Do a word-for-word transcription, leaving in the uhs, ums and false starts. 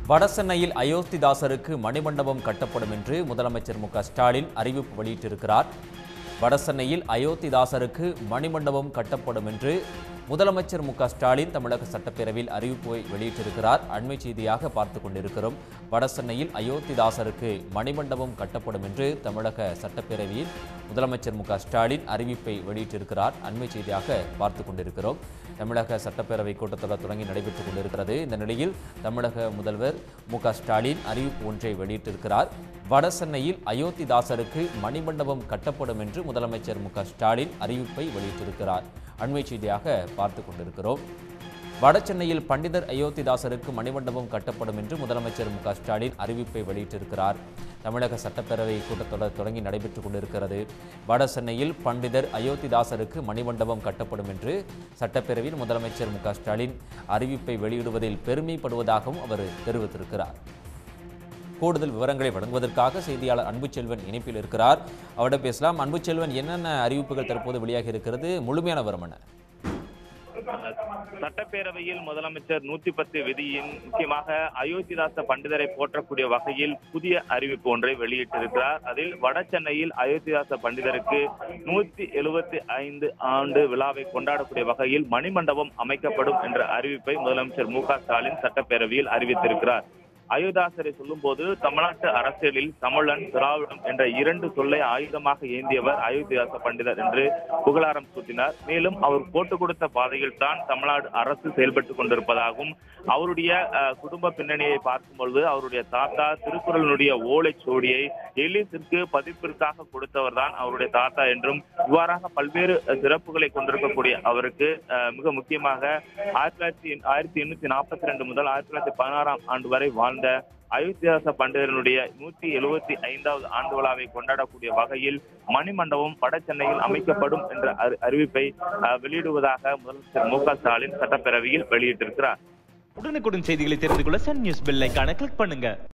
வடசென்னையில் அயோத்திதாசருக்கு மணிமண்டபம் கட்டப்படும் என்று முதலமைச்சர் மு க ஸ்டாலின் அறிவிப்பு வெளியிட்டிருக்கிறார். வடசென்னையில் அயோத்திதாசருக்கு மணிமண்டபம் கட்டப்படும் என்று முதலமைச்சர் மு க ஸ்டாலின் தமிழக சட்டப்பேரவையில் அறிவிப்பை வெளியிட்டிருக்கிறார். அண்மை செய்தியாக பார்த்துக் கொண்டிருக்கிறோம். வடசென்னையில் அயோத்திதாசருக்கு மணிமண்டபம் கட்டப்படும் என்று தமிழக சட்டப்பேரவையில் முதலமைச்சர் மு க ஸ்டாலின் அறிவிப்பை வெளியிட்டிருக்கிறார். அண்மை செய்தியாக பார்த்துக் கொண்டிருக்கிறோம். தமிழக சட்டப்பேரவை கூட்டத்தொடர் தொடங்கி நடைபெற்றுக் கொண்டிருக்கிறது. இந்த நிலையில் தமிழக முதல்வர் மு க ஸ்டாலின் அறிவிப்பு ஒன்றை வெளியிட்டிருக்கிறார். வடசென்னையில் அயோத்திதாசருக்கு மணிமண்டபம் கட்டப்படும் என்று முதலமைச்சர் மு க ஸ்டாலின் அறிவிப்பை வெளியிட்டிருக்கிறார். அண்மை செய்தியாக பார்த்துக் கொண்டிருக்கிறோம். வடசென்னையில் பண்டிதர் அயோத்திதாசருக்கு மணிமண்டபம் கட்டப்படும் என்று முதலமைச்சர் மு க ஸ்டாலின் அறிவிப்பை வெளியிட்டிருக்கிறார். தமிழக சட்டப்பேரவை கூட்டத்தொடர் தொடங்கி நடைபெற்றுக் கொண்டிருக்கிறது. வடசென்னையில் பண்டிதர் அயோத்திதாசருக்கு மணிமண்டபம் கட்டப்படும் என்று சட்டப்பேரவையில் முதலமைச்சர் மு க ஸ்டாலின் அறிவிப்பை வெளியிடுவதில் பெருமைப்படுவதாகவும் அவர் தெரிவித்திருக்கிறார். கூடுதல் விவரங்களை வழங்குவதற்காக செய்தியாளர் அன்புச்செல்வன் இணைப்பில் இருக்கிறார். அவரிடம் பேசலாம். அன்புச்செல்வன், என்னென்ன அறிவிப்புகள் தற்போது வெளியாகி இருக்கிறது? முழுமையான விவரம் என்ன? சட்டப்பேரவையில் முதலமைச்சர் நூத்தி பத்து விதியின் முக்கியமாக அயோத்திதாச பண்டிதரை போற்றக்கூடிய வகையில் புதிய அறிவிப்பு ஒன்றை வெளியிட்டிருக்கிறார். அதில் வடசென்னையில் அயோத்திதாச பண்டிதருக்கு நூத்தி எழுபத்தி ஐந்து ஆண்டு விழாவை கொண்டாடக்கூடிய வகையில் மணிமண்டபம் அமைக்கப்படும் என்ற அறிவிப்பை முதலமைச்சர் மு க ஸ்டாலின் சட்டப்பேரவையில் அறிவித்திருக்கிறார். அயோத்திதாசரை சொல்லும் போது தமிழ்நாட்டு அரசியலில் தமிழன், திராவிடம் என்ற இரண்டு சொல்லை ஆயுதமாக ஏந்தியவர் அயோத்திதாச பண்டிதர் என்று புகழாரம் சூட்டினார். மேலும் அவர் போட்டுக் கொடுத்த பாதையில் தான் தமிழ்நாடு அரசு செயல்பட்டுக் கொண்டிருப்பதாகவும், அவருடைய குடும்ப பின்னணியை பார்க்கும் பொழுது அவருடைய தாத்தா திருக்குறளுடைய ஓலைச்சுவடியை எலிசிற்கு பதிப்பிற்காக கொடுத்தவர் தான் அவருடைய தாத்தா என்றும், இவ்வாறாக பல்வேறு சிறப்புகளை கொண்டிருக்கக்கூடிய அவருக்கு மிக முக்கியமாக ஆயிரத்தி தொள்ளாயிரத்தி ஆயிரத்தி எண்ணூத்தி நாற்பத்தி ரெண்டு முதல் ஆயிரத்தி தொள்ளாயிரத்தி பதினாறாம் ஆண்டு வரை வாழ்ந்த அயோத்திதாச பண்டிதனுடைய நூத்தி எழுபத்தி ஐந்தாவது ஆண்டு விழாவை கொண்டாடக்கூடிய வகையில் மணிமண்டபம் வட சென்னையில் அமைக்கப்படும் என்ற அறிவிப்பை வெளியிடுவதாக முதலமைச்சர் மு க ஸ்டாலின் சட்டப்பேரவையில் வெளியிட்டிருக்கிறார். உடனுக்குடன் செய்திகளை தெரிந்து கொள்ள சன் நியூஸ் பெல் ஐகானை கிளிக் பண்ணுங்க.